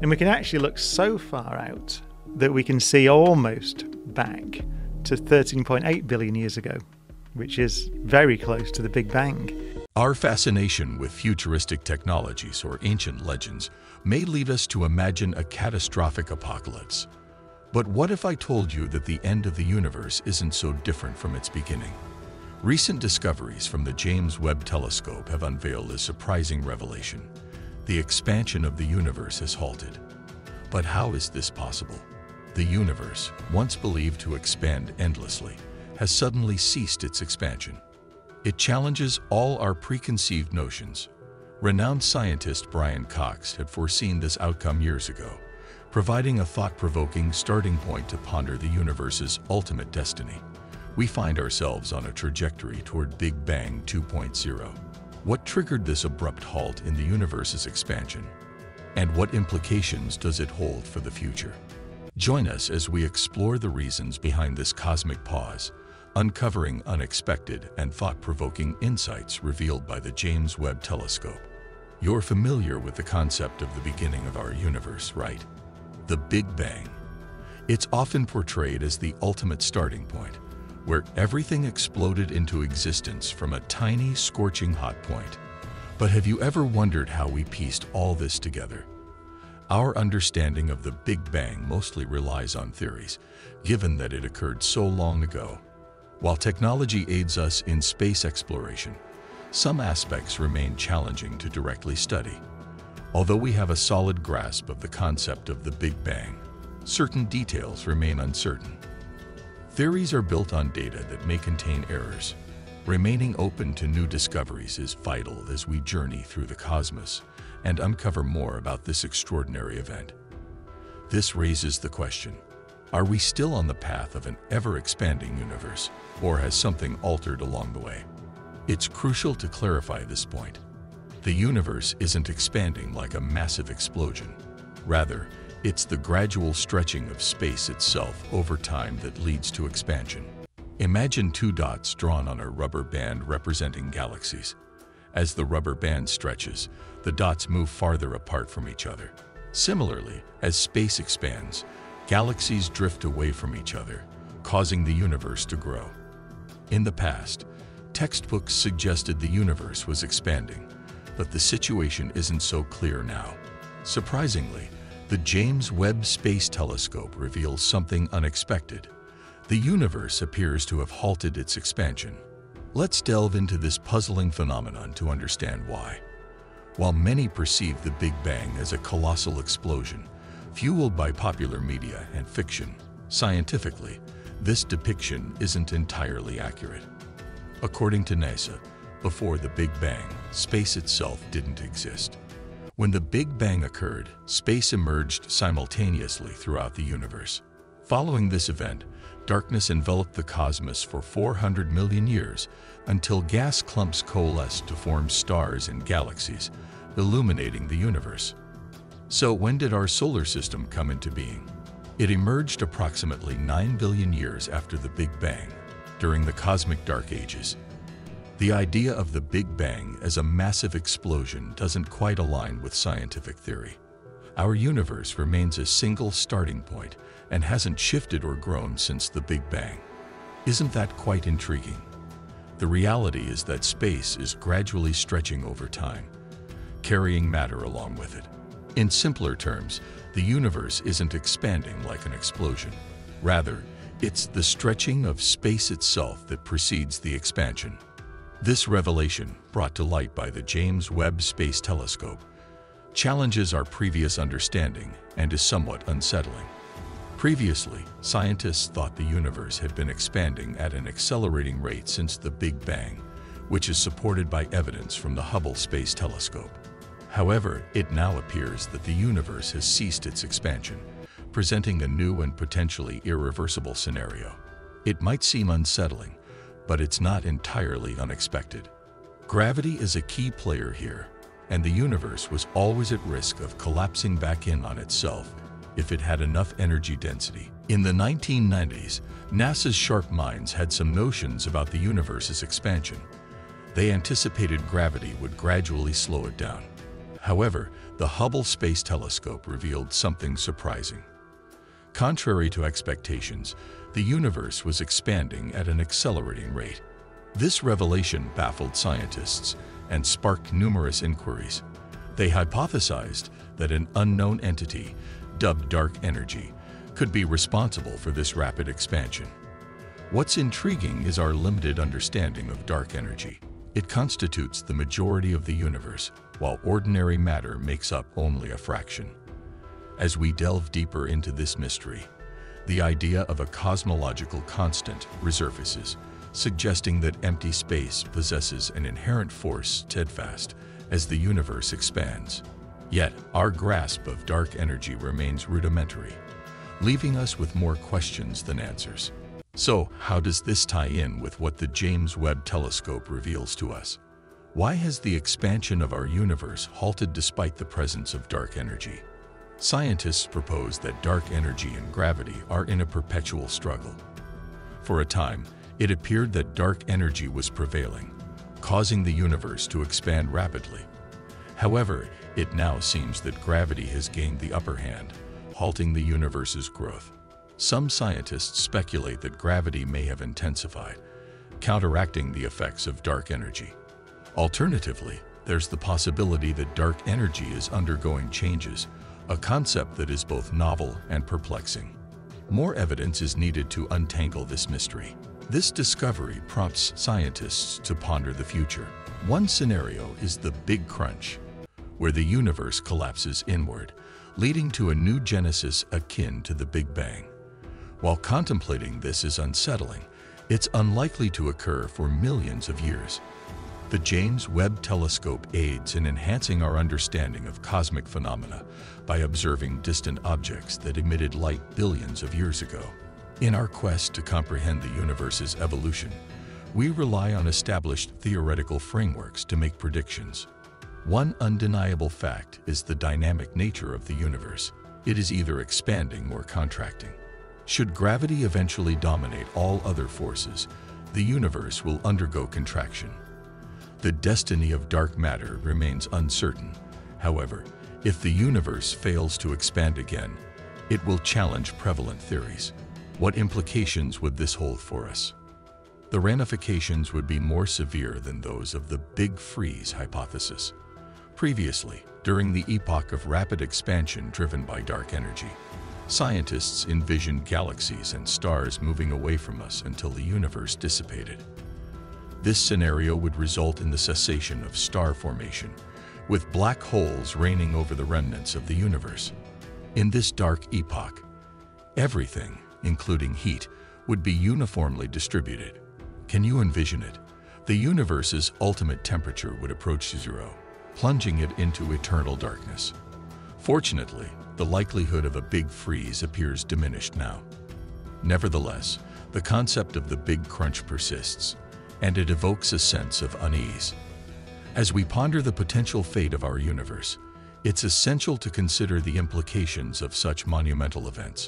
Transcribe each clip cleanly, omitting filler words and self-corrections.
And we can actually look so far out that we can see almost back to 13.8 billion years ago, which is very close to the Big Bang. Our fascination with futuristic technologies or ancient legends may lead us to imagine a catastrophic apocalypse. But what if I told you that the end of the universe isn't so different from its beginning? Recent discoveries from the James Webb Telescope have unveiled a surprising revelation. The expansion of the universe has halted. But how is this possible? The universe, once believed to expand endlessly, has suddenly ceased its expansion. It challenges all our preconceived notions. Renowned scientist Brian Cox had foreseen this outcome years ago, providing a thought-provoking starting point to ponder the universe's ultimate destiny. We find ourselves on a trajectory toward Big Bang 2.0. What triggered this abrupt halt in the universe's expansion? And what implications does it hold for the future? Join us as we explore the reasons behind this cosmic pause, uncovering unexpected and thought-provoking insights revealed by the James Webb Telescope. You're familiar with the concept of the beginning of our universe, right? The Big Bang. It's often portrayed as the ultimate starting point, where everything exploded into existence from a tiny, scorching hot point. But have you ever wondered how we pieced all this together? Our understanding of the Big Bang mostly relies on theories, given that it occurred so long ago. While technology aids us in space exploration, some aspects remain challenging to directly study. Although we have a solid grasp of the concept of the Big Bang, certain details remain uncertain. Theories are built on data that may contain errors. Remaining open to new discoveries is vital as we journey through the cosmos and uncover more about this extraordinary event. This raises the question, are we still on the path of an ever-expanding universe, or has something altered along the way? It's crucial to clarify this point. The universe isn't expanding like a massive explosion. Rather, it's the gradual stretching of space itself over time that leads to expansion. Imagine two dots drawn on a rubber band representing galaxies. As the rubber band stretches, the dots move farther apart from each other. Similarly, as space expands, galaxies drift away from each other, causing the universe to grow. In the past, textbooks suggested the universe was expanding, but the situation isn't so clear now. Surprisingly, the James Webb Space Telescope reveals something unexpected. The universe appears to have halted its expansion. Let's delve into this puzzling phenomenon to understand why. While many perceive the Big Bang as a colossal explosion, fueled by popular media and fiction, scientifically, this depiction isn't entirely accurate. According to NASA, before the Big Bang, space itself didn't exist. When the Big Bang occurred, space emerged simultaneously throughout the universe. Following this event, darkness enveloped the cosmos for 400 million years until gas clumps coalesced to form stars and galaxies, illuminating the universe. So when did our solar system come into being? It emerged approximately 9 billion years after the Big Bang, during the cosmic dark ages. The idea of the Big Bang as a massive explosion doesn't quite align with scientific theory. Our universe remains a single starting point and hasn't shifted or grown since the Big Bang. Isn't that quite intriguing? The reality is that space is gradually stretching over time, carrying matter along with it. In simpler terms, the universe isn't expanding like an explosion. Rather, it's the stretching of space itself that precedes the expansion. This revelation, brought to light by the James Webb Space Telescope, challenges our previous understanding and is somewhat unsettling. Previously, scientists thought the universe had been expanding at an accelerating rate since the Big Bang, which is supported by evidence from the Hubble Space Telescope. However, it now appears that the universe has ceased its expansion, presenting a new and potentially irreversible scenario. It might seem unsettling, but it's not entirely unexpected. Gravity is a key player here, and the universe was always at risk of collapsing back in on itself if it had enough energy density. In the 1990s, NASA's sharp minds had some notions about the universe's expansion. They anticipated gravity would gradually slow it down. However, the Hubble Space Telescope revealed something surprising. Contrary to expectations, the universe was expanding at an accelerating rate. This revelation baffled scientists and sparked numerous inquiries. They hypothesized that an unknown entity, dubbed dark energy, could be responsible for this rapid expansion. What's intriguing is our limited understanding of dark energy. It constitutes the majority of the universe, while ordinary matter makes up only a fraction. As we delve deeper into this mystery, the idea of a cosmological constant resurfaces, suggesting that empty space possesses an inherent force steadfast as the universe expands. Yet, our grasp of dark energy remains rudimentary, leaving us with more questions than answers. So, how does this tie in with what the James Webb Telescope reveals to us? Why has the expansion of our universe halted despite the presence of dark energy? Scientists propose that dark energy and gravity are in a perpetual struggle. For a time, it appeared that dark energy was prevailing, causing the universe to expand rapidly. However, it now seems that gravity has gained the upper hand, halting the universe's growth. Some scientists speculate that gravity may have intensified, counteracting the effects of dark energy. Alternatively, there's the possibility that dark energy is undergoing changes, a concept that is both novel and perplexing. More evidence is needed to untangle this mystery. This discovery prompts scientists to ponder the future. One scenario is the Big Crunch, where the universe collapses inward, leading to a new genesis akin to the Big Bang. While contemplating this is unsettling, it's unlikely to occur for millions of years. The James Webb Telescope aids in enhancing our understanding of cosmic phenomena by observing distant objects that emitted light billions of years ago. In our quest to comprehend the universe's evolution, we rely on established theoretical frameworks to make predictions. One undeniable fact is the dynamic nature of the universe. It is either expanding or contracting. Should gravity eventually dominate all other forces, the universe will undergo contraction. The destiny of dark matter remains uncertain. However, if the universe fails to expand again, it will challenge prevalent theories. What implications would this hold for us? The ramifications would be more severe than those of the Big Freeze hypothesis. Previously, during the epoch of rapid expansion driven by dark energy, scientists envisioned galaxies and stars moving away from us until the universe dissipated. This scenario would result in the cessation of star formation, with black holes reigning over the remnants of the universe. In this dark epoch, everything, including heat, would be uniformly distributed. Can you envision it? The universe's ultimate temperature would approach zero, plunging it into eternal darkness. Fortunately, the likelihood of a big freeze appears diminished now. Nevertheless, the concept of the Big Crunch persists, and it evokes a sense of unease. As we ponder the potential fate of our universe, it's essential to consider the implications of such monumental events.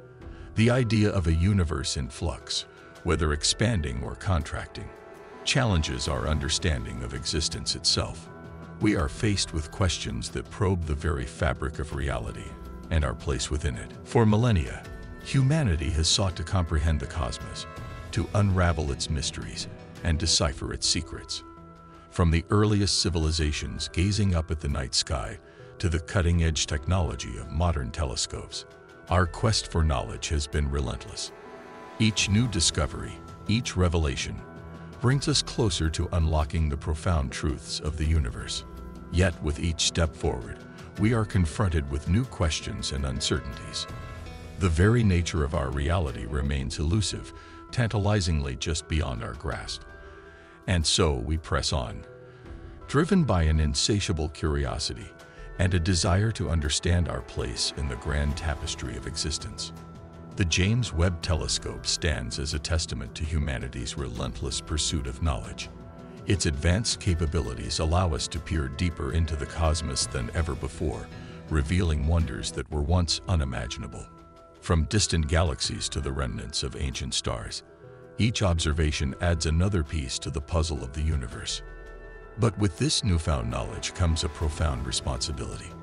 The idea of a universe in flux, whether expanding or contracting, challenges our understanding of existence itself. We are faced with questions that probe the very fabric of reality and our place within it. For millennia, humanity has sought to comprehend the cosmos, to unravel its mysteries and decipher its secrets. From the earliest civilizations gazing up at the night sky to the cutting-edge technology of modern telescopes, our quest for knowledge has been relentless. Each new discovery, each revelation, brings us closer to unlocking the profound truths of the universe. Yet, with each step forward, we are confronted with new questions and uncertainties. The very nature of our reality remains elusive, tantalizingly just beyond our grasp. And so we press on, driven by an insatiable curiosity and a desire to understand our place in the grand tapestry of existence. The James Webb Telescope stands as a testament to humanity's relentless pursuit of knowledge. Its advanced capabilities allow us to peer deeper into the cosmos than ever before, revealing wonders that were once unimaginable. From distant galaxies to the remnants of ancient stars, each observation adds another piece to the puzzle of the universe. But with this newfound knowledge comes a profound responsibility.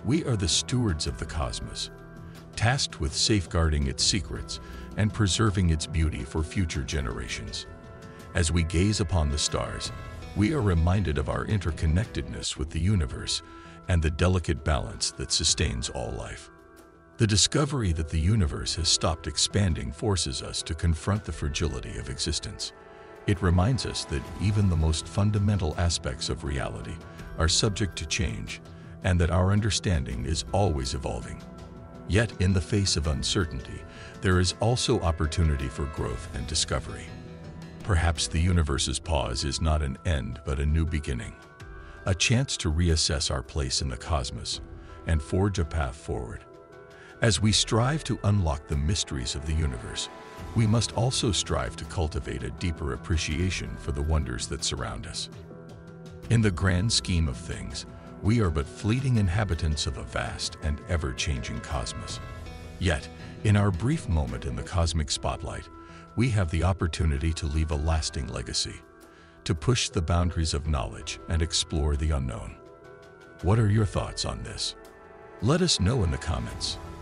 We are the stewards of the cosmos, tasked with safeguarding its secrets and preserving its beauty for future generations. As we gaze upon the stars, we are reminded of our interconnectedness with the universe and the delicate balance that sustains all life. The discovery that the universe has stopped expanding forces us to confront the fragility of existence. It reminds us that even the most fundamental aspects of reality are subject to change, and that our understanding is always evolving. Yet, in the face of uncertainty, there is also opportunity for growth and discovery. Perhaps the universe's pause is not an end but a new beginning, a chance to reassess our place in the cosmos and forge a path forward. As we strive to unlock the mysteries of the universe, we must also strive to cultivate a deeper appreciation for the wonders that surround us. In the grand scheme of things, we are but fleeting inhabitants of a vast and ever-changing cosmos. Yet, in our brief moment in the cosmic spotlight, we have the opportunity to leave a lasting legacy, to push the boundaries of knowledge and explore the unknown. What are your thoughts on this? Let us know in the comments.